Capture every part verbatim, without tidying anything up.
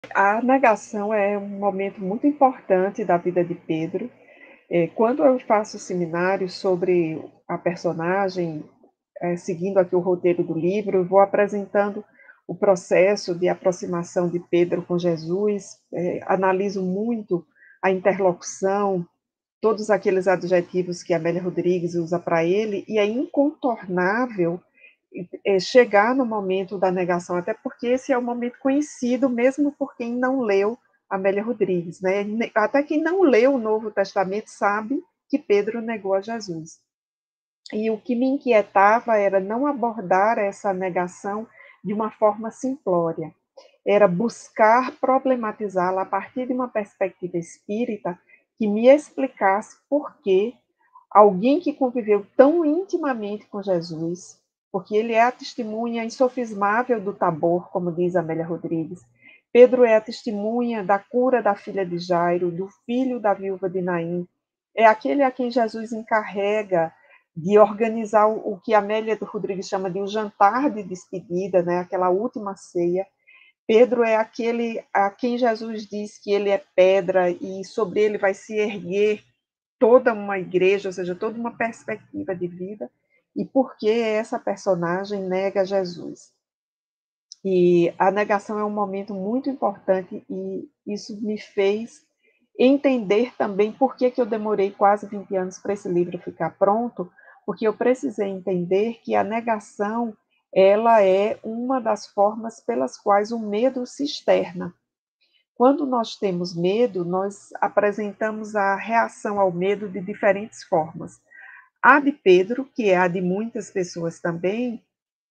A negação é um momento muito importante da vida de Pedro. É, quando eu faço seminário sobre a personagem, é, seguindo aqui o roteiro do livro, eu vou apresentando o processo de aproximação de Pedro com Jesus, é, analiso muito a interlocução, todos aqueles adjetivos que Amélia Rodrigues usa para ele, e é incontornável é, chegar no momento da negação, até porque esse é um momento conhecido mesmo por quem não leu Amélia Rodrigues, né? Até quem não leu o Novo Testamento sabe que Pedro negou a Jesus. E o que me inquietava era não abordar essa negação de uma forma simplória, era buscar problematizá-la a partir de uma perspectiva espírita que me explicasse por que alguém que conviveu tão intimamente com Jesus, porque ele é a testemunha insofismável do Tabor, como diz Amélia Rodrigues. Pedro é a testemunha da cura da filha de Jairo, do filho da viúva de Naim. É aquele a quem Jesus encarrega de organizar o que Amélia Rodrigues chama de o jantar de despedida, né? Aquela última ceia. Pedro é aquele a quem Jesus diz que ele é pedra e sobre ele vai se erguer toda uma igreja, ou seja, toda uma perspectiva de vida, e por que essa personagem nega Jesus. E a negação é um momento muito importante e isso me fez entender também por que, que eu demorei quase vinte anos para esse livro ficar pronto, porque eu precisei entender que a negação ela é uma das formas pelas quais o medo se externa. Quando nós temos medo, nós apresentamos a reação ao medo de diferentes formas. A de Pedro, que é a de muitas pessoas também,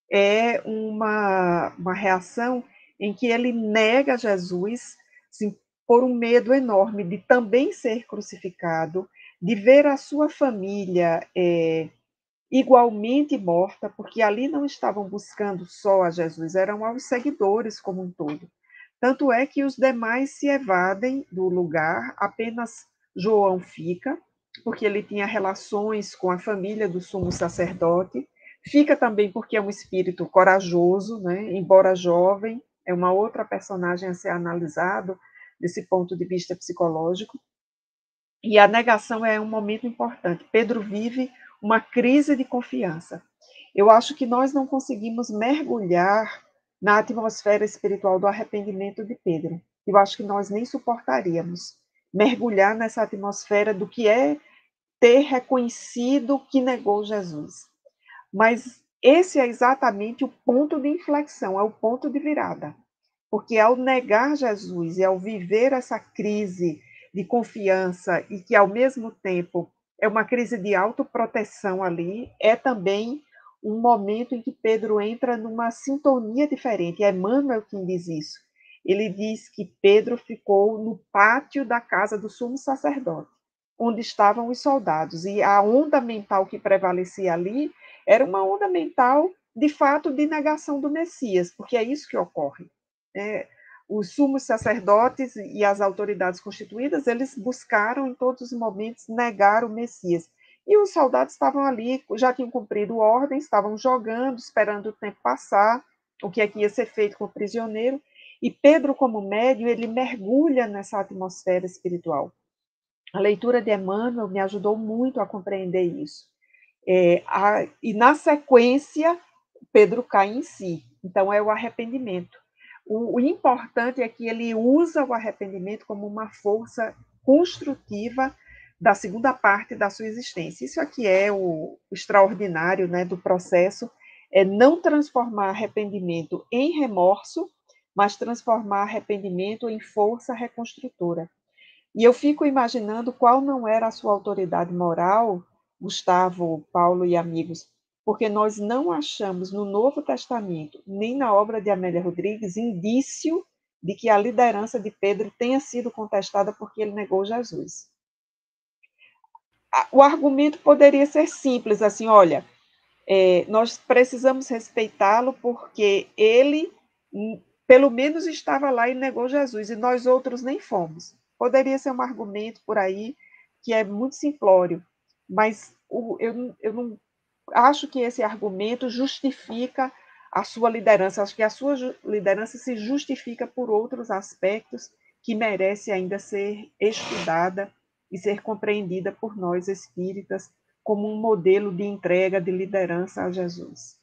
é uma, uma reação em que ele nega Jesus, assim, por um medo enorme de também ser crucificado, de ver a sua família é, igualmente morta, porque ali não estavam buscando só a Jesus, eram aos seguidores como um todo. Tanto é que os demais se evadem do lugar, apenas João fica, porque ele tinha relações com a família do sumo sacerdote. Fica também porque é um espírito corajoso, né? Embora jovem, é uma outra personagem a ser analisado desse ponto de vista psicológico. E a negação é um momento importante. Pedro vive uma crise de confiança. Eu acho que nós não conseguimos mergulhar na atmosfera espiritual do arrependimento de Pedro. Eu acho que nós nem suportaríamos mergulhar nessa atmosfera do que é ter reconhecido que negou Jesus. Mas esse é exatamente o ponto de inflexão, é o ponto de virada. Porque ao negar Jesus e ao viver essa crise de confiança e que, ao mesmo tempo, é uma crise de autoproteção ali, é também um momento em que Pedro entra numa sintonia diferente. É Emmanuel quem diz isso. Ele diz que Pedro ficou no pátio da casa do sumo sacerdote, onde estavam os soldados, e a onda mental que prevalecia ali era uma onda mental, de fato, de negação do Messias, porque é isso que ocorre. É, os sumos sacerdotes e as autoridades constituídas, eles buscaram em todos os momentos negar o Messias. E os soldados estavam ali, já tinham cumprido ordem, estavam jogando, esperando o tempo passar, o que é que ia ser feito com o prisioneiro. E Pedro, como médium, ele mergulha nessa atmosfera espiritual. A leitura de Emmanuel me ajudou muito a compreender isso. É, a, e, na sequência, Pedro cai em si. Então, é o arrependimento. O, o importante é que ele usa o arrependimento como uma força construtiva da segunda parte da sua existência. Isso aqui é o extraordinário, né, do processo, é não transformar arrependimento em remorso, mas transformar arrependimento em força reconstrutora. E eu fico imaginando qual não era a sua autoridade moral, Gustavo, Paulo e amigos, porque nós não achamos no Novo Testamento, nem na obra de Amélia Rodrigues, indício de que a liderança de Pedro tenha sido contestada porque ele negou Jesus. O argumento poderia ser simples, assim, olha, é, nós precisamos respeitá-lo porque ele, pelo menos, estava lá e negou Jesus, e nós outros nem fomos. Poderia ser um argumento por aí que é muito simplório, mas o, eu, eu não acho que esse argumento justifica a sua liderança. Acho que a sua liderança se justifica por outros aspectos que merece ainda ser estudada e ser compreendida por nós espíritas como um modelo de entrega de liderança a Jesus.